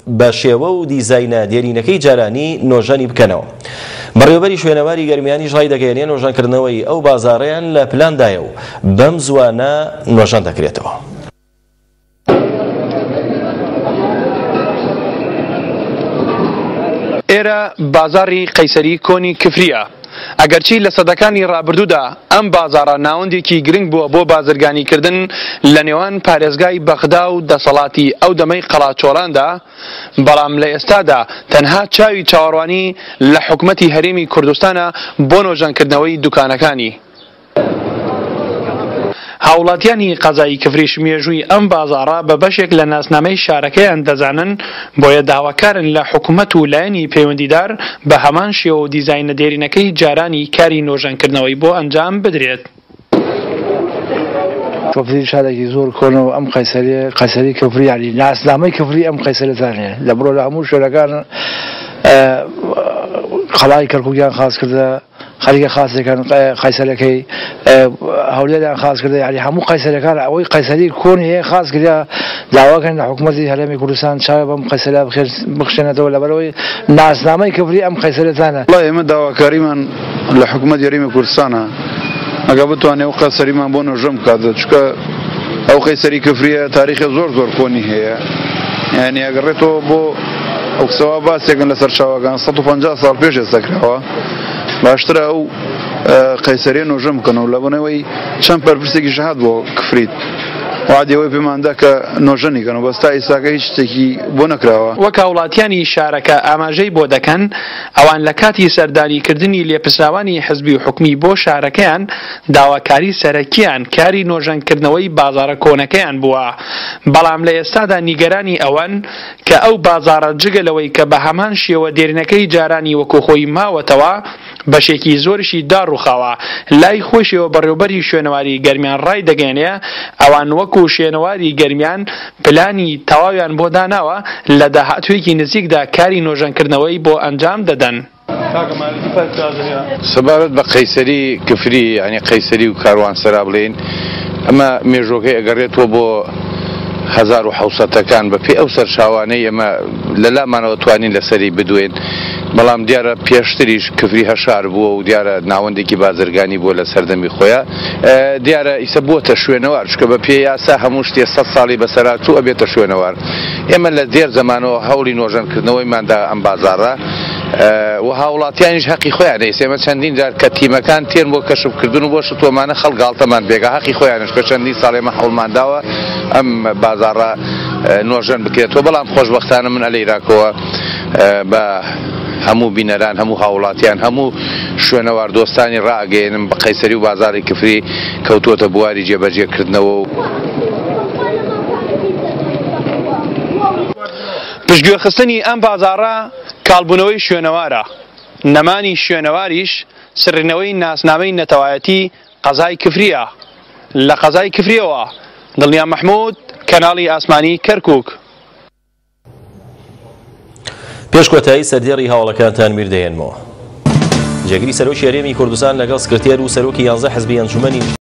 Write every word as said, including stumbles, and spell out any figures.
بە شێوە و دیزاینە دێرینەکەی جارانی نۆژەنی بکەنەوە. بەڕێوەبەری شوێنەواری گەرمیانیش ڕای دەگەیەنێ نۆژەنکردنەوەی ئەو بازاڕەیان لە پلاندایە و بەم زوانە نۆژەن دەکرێتەوە. ئێرە بازاری قەیسەری کۆنی کفریە. ئەگەرچی لە سەدەکانی ڕابردوودا ئەم بازاڕە ناوەندێکی گرنگ بووە بۆ بازرگانیکردن لە نێوان پارێزگای بەغدا و دەسەڵاتی ئەو دەمەی قەڵاچۆڵاندا، بەڵام لە ئێستادا تەنها چاوی چاوەڕوانی لە حکومەتی هەرێمی کوردستانە بۆ نۆژەنکردنەوەی دوکانەکانی. هاوڵاتیانی قەزایی کفریش مێژووی ئەم بازاڕە بە بەشێک لە ناسنامەی شارەکەیان دەزانن، بۆیە داواکارن لە حکومەت و لایەنی پەیوەندیدار بە هەمان شێوە و دیزاینە دێرینەکەی جارانی کاری نۆژەنکردنەوەی بۆ ئەنجام بدرێت. کفری شارێکی زۆر کۆنەوە ئەم قەیسەریە قەیسەری کفری یعنی ناسنامەی کفری ئەم قەیسەرەتانەیە لە بڕۆ لە هەموو شوێنەکان خەڵای کەرکووکیان خاص کردە، خەریکە خاصەکان قەیسەرەکەی هەولێریان خاص کردە، یعنی هەموو قەیسەرەکان ئەوەی قەیسەری کۆنی هەیە خاص کرده. داواکەن لە حکومەتی هەرێمی کوردستان چاوە بەم قەیسەرە بخشێنێتەوە لەبەرەوەی ناسنامەی کفری ئەم قەیسەرەتانە. وڵای ئێمە داواکاریمان لە حکومەتی هەرێمی کوردستانە ئەگە بتوانێت ئەو قەیسەریمان بۆ نۆژەم بکات، چونکە ئەو قەیسەری کفریە تاریخی زۆر زۆر کۆنی هەیە، یعنی ئەگەڕێتەوە بۆ ئەو قسەوە باسێکن لەسەر چاوەکان سەد و پەنجا ساڵ پێش ئێستاکراوە، باشترە ئەو قەیسەریە نۆژەم بکەنەوە لە بنەوەی چەند پەرپرسێکی ژەهات بۆ کفریت وعدەوەی پێماندا کە نۆژەنی کەنەوە، بەستا ئێستاکە هیچ شتێکی بۆ نەکراوە. وەک هاوڵاتیانی شارەکە ئاماژەی بۆ دەکەن ئەوان لە کاتی سەردانیکردنی لێپرسراوانی حزبی و حکومی بۆ شارەکەیان داواکاری سەرەکیان کاری نۆژەنکردنەوەی بازاڕە کۆنەکەیان بووە، بەڵام لە ئێستادا نیگەرانی ئەوەن کە ئەو بازاڕە جگەلەوەی کە بە هەمان شێوە دێرینەکەی جارانی وەکو خۆی ماوەتەوە بەشێکی زۆرشی داڕوخاوە، لای خۆشیەوە بەڕێوەبەری شوێنەواری گەرمیان ڕای دەگەێنێ ئەوان وەکو شوێنەواری گەرمیان پلانی تەواویان بۆ داناوە لە داهاتوویەکی نزیکدا کاری نۆژەنکردنەوەی بۆ ئەنجام دەدەن. سەبارەت بە قەیسەری کفری یعنی قەیسەری و کاروانسەرا بڵێن، ئەمە مێژوەکەی ئەگەڕێتەوە بۆ هەزار و حەوسەتەکان بەپێی ئەو سەرچاوانەی ئەمە لەلامانەوە توانین لەسەری بدوێن، بەڵام دیارە پێشتریش کفری هەشار بووە و دیارە ناوەندێکی بازرگانی بووە لە سەردەمی خۆیان، دیارە ئیسە بووەتە شوێنەوار، چکە بە پێی یاسا هەموو شتێ سەد ساڵی بەسەراتوو ئەبێتە شوێنەوار. ئێمە لە دێر زەمانەوە هەوڵی نۆژەنکردنەوەیماندا ئەم بازاڕە و هاوڵاتیانیش حەقی خۆیان هەیە. ئێمە چەندین جار کە تیمەکان تێن بۆ کەشفکردن و بۆ شتوەمانە خەڵگاڵتەمان بێگا حەقی خۆیانش کە چەندین ساڵ ئێمە هەوڵمانداوە ئەم بازاڕە نۆژەن بکرێتەوە، بەڵام خۆشبەختانە من ئەلە عێراقەوە بە هەموو بینەران هەموو هاوڵاتیان هەموو شوێنەوار دۆستانی ڕاگەێنم بە قەیسەری و بازاری کفری کەوتووەتە بواری جێبەجێکردنەوە و پشتگوێخستنی ئەم بازاڕە کاڵبوونەوەی شوێنەوارە، نەمانی شوێنەواریش سڕینەوەی ناسنامەی نەتەوایەتی قەزای کفریە. لە قەزای کفریەوە دڵنیا مەحموود، کەناڵی ئاسمانی کەرکووک. پێشکۆتایی سەردێڕی هاوڵەکانتان میردەێنمەوە. جێگیری سەرۆکی هەرێمی کوردستان لەگەڵ سکرتێر و سەرۆکی یانزە حزبی ئەنجومەنی